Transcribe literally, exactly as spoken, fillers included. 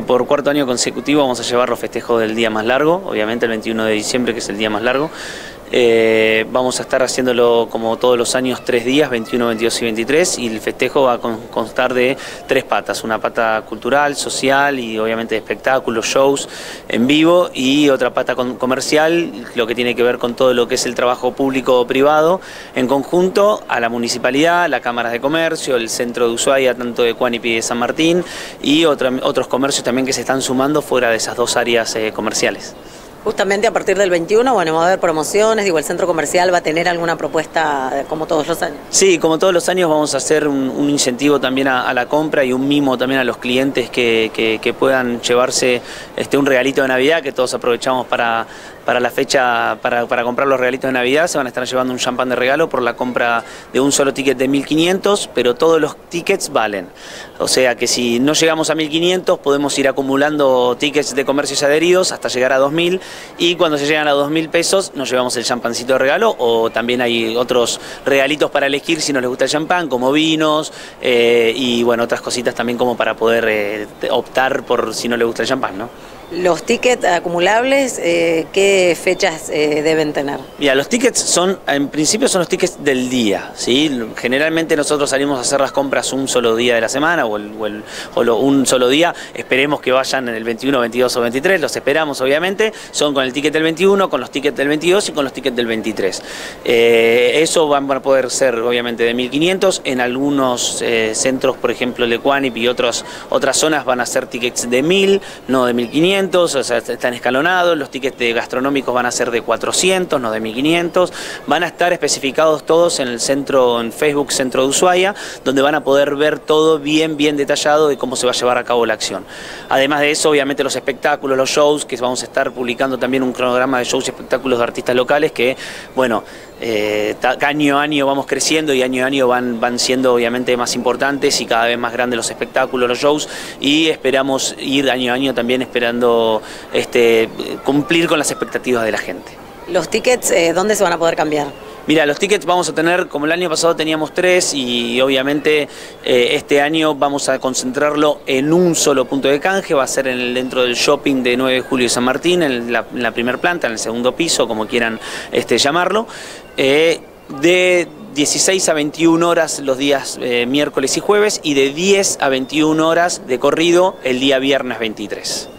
Por cuarto año consecutivo vamos a llevar los festejos del día más largo, obviamente el veintiuno de diciembre, que es el día más largo. Eh, vamos a estar haciéndolo como todos los años tres días, veintiuno, veintidós y veintitrés, y el festejo va a constar de tres patas, una pata cultural, social y obviamente de espectáculos, shows en vivo, y otra pata comercial, lo que tiene que ver con todo lo que es el trabajo público o privado, en conjunto a la municipalidad, las cámaras de comercio, el centro de Ushuaia, tanto de Cuanipi y de San Martín, y otra, otros comercios también que se están sumando fuera de esas dos áreas eh, comerciales. Justamente a partir del veintiuno, bueno, va a haber promociones, digo, el centro comercial va a tener alguna propuesta como todos los años. Sí, como todos los años vamos a hacer un, un incentivo también a, a la compra y un mimo también a los clientes que, que, que puedan llevarse este, un regalito de Navidad, que todos aprovechamos para, para la fecha, para, para comprar los regalitos de Navidad. Se van a estar llevando un champán de regalo por la compra de un solo ticket de mil quinientos, pero todos los tickets valen. O sea que si no llegamos a mil quinientos podemos ir acumulando tickets de comercios adheridos hasta llegar a dos mil. Y cuando se llegan a dos mil pesos nos llevamos el champancito de regalo, o también hay otros regalitos para elegir si nos les gusta el champán, como vinos eh, y bueno, otras cositas también como para poder eh, optar por si no les gusta el champán, ¿no? Los tickets acumulables, eh, ¿qué fechas eh, deben tener? Mira, los tickets son, en principio son los tickets del día, ¿sí? Generalmente nosotros salimos a hacer las compras un solo día de la semana o, el, o, el, o lo, un solo día. Esperemos que vayan en el veintiuno, veintidós o veintitrés, los esperamos obviamente. Son con el ticket del veintiuno, con los tickets del veintidós y con los tickets del veintitrés. Eh, eso van a poder ser obviamente de mil quinientos. En algunos eh, centros, por ejemplo el de Cuanipi y otros, otras zonas van a ser tickets de mil, no de mil quinientos. O sea, están escalonados, los tickets de gastronómicos van a ser de cuatrocientos, no de mil quinientos, van a estar especificados todos en el centro, en Facebook Centro de Ushuaia, donde van a poder ver todo bien, bien detallado de cómo se va a llevar a cabo la acción. Además de eso, obviamente los espectáculos, los shows, que vamos a estar publicando también un cronograma de shows y espectáculos de artistas locales que, bueno, Eh, año a año vamos creciendo y año a año van, van siendo obviamente más importantes y cada vez más grandes los espectáculos, los shows, y esperamos ir año a año también esperando este, cumplir con las expectativas de la gente. ¿Los tickets eh, dónde se van a poder cambiar? Mira, los tickets vamos a tener, como el año pasado teníamos tres, y obviamente eh, este año vamos a concentrarlo en un solo punto de canje. Va a ser en el, dentro del shopping de nueve de julio y San Martín, en la, en la primera planta, en el segundo piso, como quieran este, llamarlo, eh, de dieciséis a veintiuna horas los días eh, miércoles y jueves, y de diez a veintiuna horas de corrido el día viernes veintitrés.